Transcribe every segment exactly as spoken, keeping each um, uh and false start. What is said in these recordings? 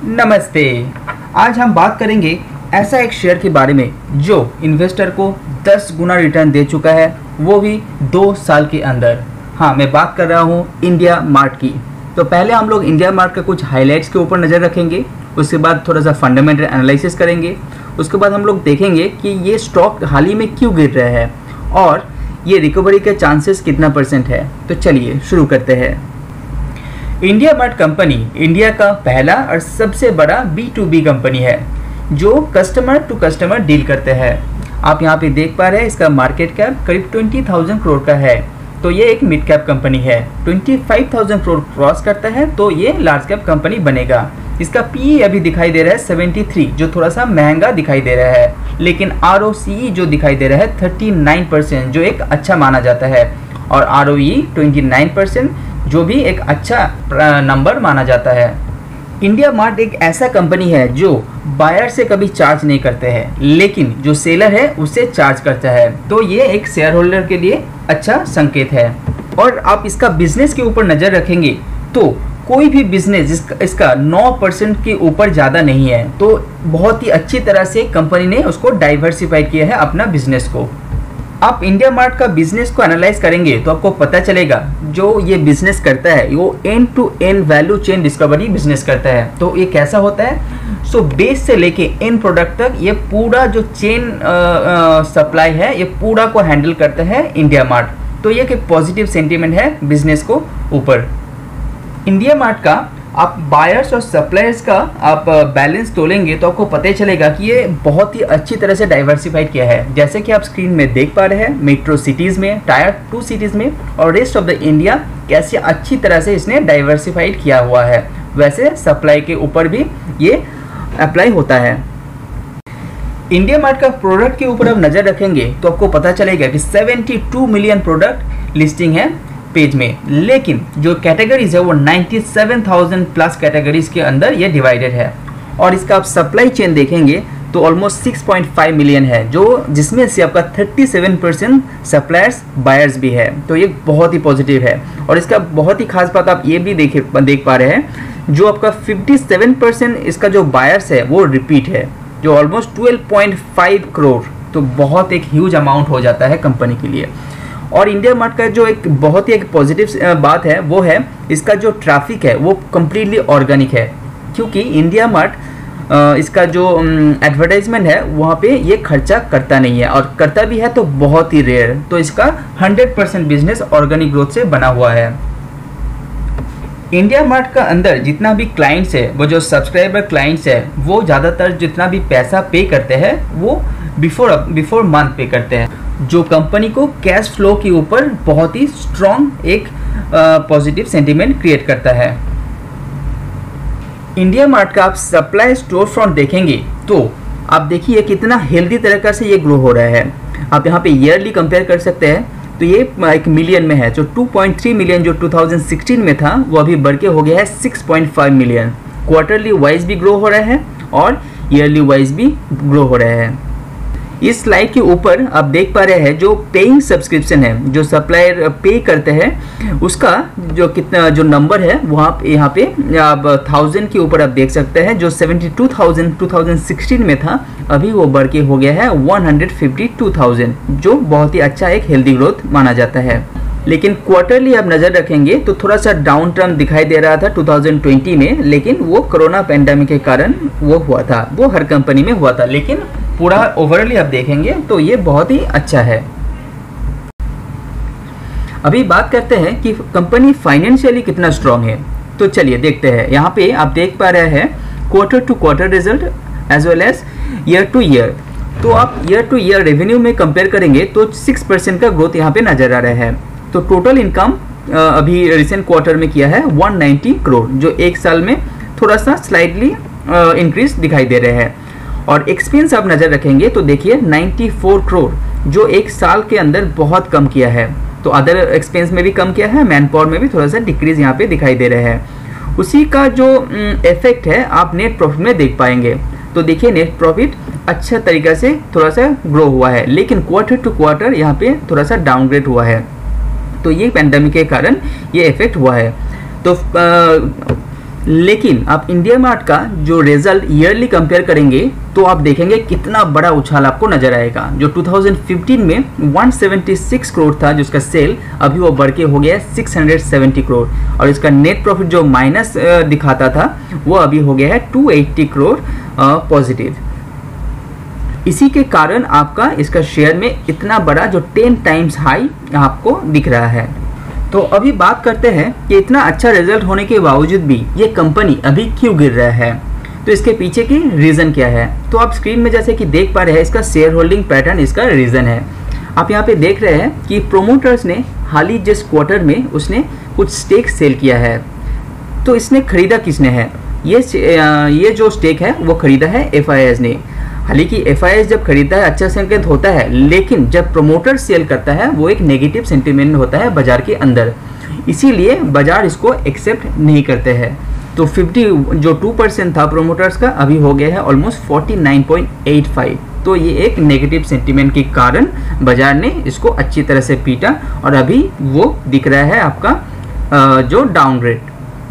नमस्ते। आज हम बात करेंगे ऐसा एक शेयर के बारे में जो इन्वेस्टर को दस गुना रिटर्न दे चुका है, वो भी दो साल के अंदर। हाँ, मैं बात कर रहा हूँ इंडिया मार्ट की। तो पहले हम लोग इंडिया मार्ट का कुछ हाइलाइट्स के ऊपर नज़र रखेंगे, उसके बाद थोड़ा सा फंडामेंटल एनालिसिस करेंगे, उसके बाद हम लोग देखेंगे कि ये स्टॉक हाल ही में क्यों गिर रहा है और ये रिकवरी के चांसेस कितना परसेंट है। तो चलिए शुरू करते हैं। इंडिया मार्ट कंपनी इंडिया का पहला और सबसे बड़ा बी टू बी कंपनी है जो कस्टमर टू कस्टमर डील करते हैं। आप यहाँ पे देख पा रहे हैं इसका मार्केट कैप करीब बीस हज़ार करोड़ का है, तो ये एक मिड कैप कंपनी है। पच्चीस हज़ार करोड़ क्रॉस करता है तो ये लार्ज कैप कंपनी बनेगा। इसका पी अभी दिखाई दे रहा है तिहत्तर, जो थोड़ा सा महंगा दिखाई दे रहा है, लेकिन आर ओ सी ई जो दिखाई दे रहा है उनतालीस परसेंट, जो एक अच्छा माना जाता है, और आर ओ ई उनतीस परसेंट, जो भी एक अच्छा नंबर माना जाता है। इंडिया मार्ट एक ऐसा कंपनी है जो बायर से कभी चार्ज नहीं करते हैं, लेकिन जो सेलर है उससे चार्ज करता है, तो ये एक शेयर होल्डर के लिए अच्छा संकेत है। और आप इसका बिजनेस के ऊपर नज़र रखेंगे तो कोई भी बिजनेस इसका, इसका नौ परसेंट के ऊपर ज़्यादा नहीं है, तो बहुत ही अच्छी तरह से कंपनी ने उसको डाइवर्सिफाई किया है अपना बिजनेस को। आप इंडिया मार्ट का बिजनेस को एनालाइज करेंगे तो आपको पता चलेगा जो ये बिजनेस करता है वो end to end value chain discovery business करता है। तो ये कैसा होता है? सो so, बेस से लेके एंड प्रोडक्ट तक ये पूरा जो चेन सप्लाई है ये पूरा को हैंडल करता है इंडिया मार्ट। तो ये एक पॉजिटिव सेंटीमेंट है बिजनेस को ऊपर। इंडिया मार्ट का आप बायर्स और सप्लायर्स का आप बैलेंस तोलेंगे तो आपको पता चलेगा कि ये बहुत ही अच्छी तरह से डाइवर्सिफाइड किया है। जैसे कि आप स्क्रीन में देख पा रहे हैं, मेट्रो सिटीज़ में, टायर टू सिटीज़ में और रेस्ट ऑफ द इंडिया कैसे अच्छी तरह से इसने डाइवर्सिफाइड किया हुआ है, वैसे सप्लाई के ऊपर भी ये अप्लाई होता है। इंडिया मार्ट का प्रोडक्ट के ऊपर आप नज़र रखेंगे तो आपको पता चलेगा कि बहत्तर मिलियन प्रोडक्ट लिस्टिंग है पेज में, लेकिन जो कैटेगरीज है वो सत्तानवे हज़ार प्लस कैटेगरीज के अंदर ये डिवाइडेड है। और इसका आप सप्लाई चेन देखेंगे तो ऑलमोस्ट छह पॉइंट पाँच मिलियन है, जो जिसमें से आपका सैंतीस परसेंट सप्लायर्स बायर्स भी है, तो ये बहुत ही पॉजिटिव है। और इसका बहुत ही खास बात आप ये भी देखे देख पा रहे हैं, जो आपका सत्तावन परसेंट इसका जो बायर्स है वो रिपीट है, जो ऑलमोस्ट बारह पॉइंट पाँच करोड़, तो बहुत एक ह्यूज अमाउंट हो जाता है कंपनी के लिए। और इंडिया मार्ट का जो एक बहुत ही एक पॉजिटिव बात है वो है इसका जो ट्रैफिक है वो कम्प्लीटली ऑर्गेनिक है, क्योंकि इंडिया मार्ट इसका जो एडवर्टाइजमेंट है वहाँ पे ये खर्चा करता नहीं है, और करता भी है तो बहुत ही रेयर। तो इसका सौ परसेंट बिजनेस ऑर्गेनिक ग्रोथ से बना हुआ है। इंडिया मार्ट का अंदर जितना भी क्लाइंट्स है, वो जो सब्सक्राइबर क्लाइंट्स है, वो ज़्यादातर जितना भी पैसा पे करते हैं वो बिफोर बिफोर मंथ पे करते हैं, जो कंपनी को कैश फ्लो के ऊपर बहुत ही स्ट्रॉन्ग एक पॉजिटिव सेंटीमेंट क्रिएट करता है। इंडिया मार्ट का आप सप्लाई स्टोर फ्रंट देखेंगे तो आप देखिए कितना हेल्दी तरीका से ये ग्रो हो रहा है। आप यहाँ पे ईयरली कंपेयर कर सकते हैं तो ये एक मिलियन में है, जो दो पॉइंट तीन मिलियन जो दो हज़ार सोलह में था वो अभी बढ़ के हो गया है छह पॉइंट पाँच मिलियन। क्वार्टरली वाइज भी ग्रो हो रहा है और ईयरली वाइज भी ग्रो हो रहा है। इस स्लाइड के ऊपर आप देख पा रहे हैं जो पेइंग सब्सक्रिप्शन है, जो सप्लायर पे करते हैं उसका जो कितना जो नंबर है वहाँ यहाँ पे आप थाउजेंड के ऊपर आप देख सकते हैं, जो सेवेंटी टू थाउजेंड दो हज़ार सोलह में था अभी वो बढ़ के हो गया है एक सौ बावन हज़ार, जो बहुत ही अच्छा एक हेल्दी ग्रोथ माना जाता है। लेकिन क्वार्टरली आप नज़र रखेंगे तो थोड़ा सा डाउन टर्न दिखाई दे रहा था दो हज़ार बीस में, लेकिन वो कोरोना पैंडेमिक के कारण वो हुआ था, वो हर कंपनी में हुआ था, लेकिन पूरा ओवरऑली आप देखेंगे तो ये बहुत ही अच्छा है। अभी बात करते हैं कि कंपनी फाइनेंशियली कितना स्ट्रांग है, तो चलिए देखते हैं। यहाँ पे आप देख पा रहे हैं quarter to quarter result as well as year to year. तो आप ईयर टू ईयर रेवेन्यू में कंपेयर करेंगे तो सिक्स परसेंट का ग्रोथ यहाँ पे नजर आ रहा है। तो टोटल इनकम अभी रिसेंट क्वार्टर में किया है एक सौ नब्बे करोड़, जो एक साल में थोड़ा सा स्लाइटली इंक्रीज दिखाई दे रहे हैं। और एक्सपेंस आप नज़र रखेंगे तो देखिए चौरानवे करोड़, जो एक साल के अंदर बहुत कम किया है। तो अदर एक्सपेंस में भी कम किया है, मैन पावर में भी थोड़ा सा डिक्रीज यहाँ पे दिखाई दे रहे हैं। उसी का जो इफेक्ट है आप नेट प्रॉफिट में देख पाएंगे। तो देखिए नेट प्रॉफिट अच्छा तरीका से थोड़ा सा ग्रो हुआ है, लेकिन क्वार्टर टू क्वार्टर यहाँ पे थोड़ा सा डाउनग्रेड हुआ है। तो ये पैंडेमिक के कारण ये इफेक्ट हुआ है। तो लेकिन आप इंडिया मार्ट का जो रिजल्ट ईयरली कंपेयर करेंगे तो आप देखेंगे कितना बड़ा उछाल आपको नजर आएगा। जो दो हज़ार पंद्रह में एक सौ छिहत्तर करोड़ था जिसका सेल, अभी वो बढ़ के हो गया छह सौ सत्तर करोड़, और इसका नेट प्रॉफिट जो माइनस दिखाता था वो अभी हो गया है दो सौ अस्सी करोड़ पॉजिटिव। इसी के कारण आपका इसका शेयर में इतना बड़ा जो टेन टाइम्स हाई आपको दिख रहा है। तो अभी बात करते हैं कि इतना अच्छा रिजल्ट होने के बावजूद भी ये कंपनी अभी क्यों गिर रहा है, तो इसके पीछे की रीज़न क्या है। तो आप स्क्रीन में जैसे कि देख पा रहे हैं इसका शेयर होल्डिंग पैटर्न इसका रीज़न है। आप यहाँ पे देख रहे हैं कि प्रोमोटर्स ने हाल ही जिस क्वार्टर में उसने कुछ स्टेक सेल किया है। तो इसने खरीदा किसने है, ये ये जो स्टेक है वो खरीदा है एफ आई एस ने। हालांकि एफ आई एस जब खरीदता है अच्छा संकेत होता है, लेकिन जब प्रोमोटर सेल करता है वो एक नेगेटिव सेंटिमेंट होता है बाजार के अंदर, इसीलिए बाजार इसको एक्सेप्ट नहीं करते हैं। तो पचास जो टू परसेंट था प्रोमोटर्स का अभी हो गया है ऑलमोस्ट उनचास पॉइंट पचासी। तो ये एक नेगेटिव सेंटिमेंट के कारण बाजार ने इसको अच्छी तरह से पीटा और अभी वो दिख रहा है आपका जो डाउन रेट।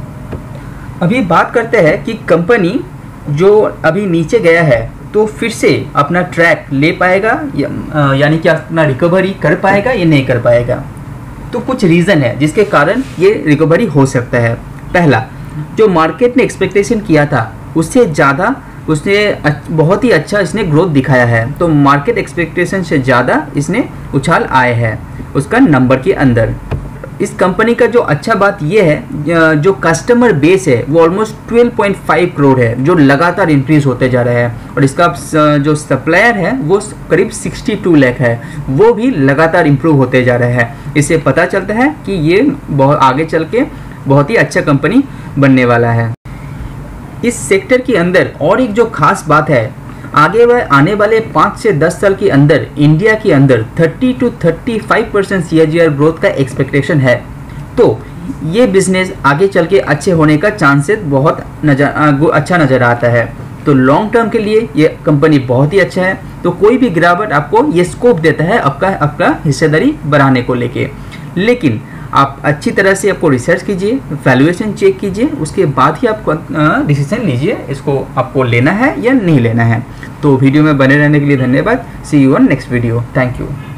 अभी बात करते हैं कि कंपनी जो अभी नीचे गया है तो फिर से अपना ट्रैक ले पाएगा या, यानी कि अपना रिकवरी कर पाएगा या नहीं कर पाएगा। तो कुछ रीज़न है जिसके कारण ये रिकवरी हो सकता है। पहला, जो मार्केट ने एक्सपेक्टेशन किया था उससे ज़्यादा उसने बहुत ही अच्छा इसने ग्रोथ दिखाया है। तो मार्केट एक्सपेक्टेशन से ज़्यादा इसने उछाल आए हैं उसका नंबर के अंदर। इस कंपनी का जो अच्छा बात ये है जो कस्टमर बेस है वो ऑलमोस्ट बारह पॉइंट पाँच करोड़ है जो लगातार इंक्रीज होते जा रहा है, और इसका जो सप्लायर है वो करीब बासठ लाख है, वो भी लगातार इंप्रूव होते जा रहा है। इससे पता चलता है कि ये बहुत आगे चल के बहुत ही अच्छा कंपनी बनने वाला है। इस सेक्टर के अंदर और एक जो खास बात है, आगे वह आने वाले पाँच से दस साल के अंदर इंडिया के अंदर तीस टू पैंतीस परसेंट सीएजीआर ग्रोथ का एक्सपेक्टेशन है। तो ये बिजनेस आगे चल के अच्छे होने का चांसेस बहुत नजर अच्छा नज़र आता है। तो लॉन्ग टर्म के लिए ये कंपनी बहुत ही अच्छा है। तो कोई भी गिरावट आपको ये स्कोप देता है आपका आपका हिस्सेदारी बढ़ाने को लेके, लेकिन आप अच्छी तरह से आपको रिसर्च कीजिए, वैल्यूएशन चेक कीजिए, उसके बाद ही आपको डिसीजन लीजिए इसको आपको लेना है या नहीं लेना है। तो वीडियो में बने रहने के लिए धन्यवाद। See you on next video. Thank you.